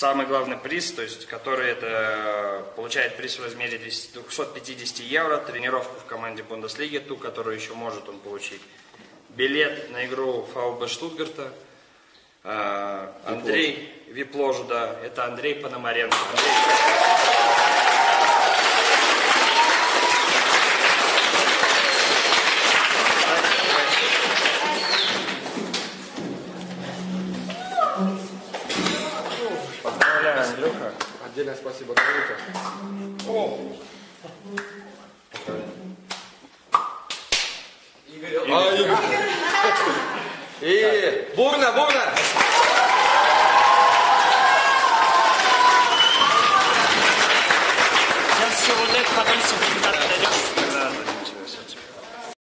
самый главный приз, то есть, который это получает приз в размере 250 евро, тренировку в команде Бундеслиги, ту, которую еще может он получить. Билет на игру ФАУБ Штутгарта. Андрей Вип-ложу, да, это Андрей Пономаренко. Поздравляю, Андрюха. Отдельное спасибо, Андрюха. Игорь. И Бубна. Сейчас все вот это, потом все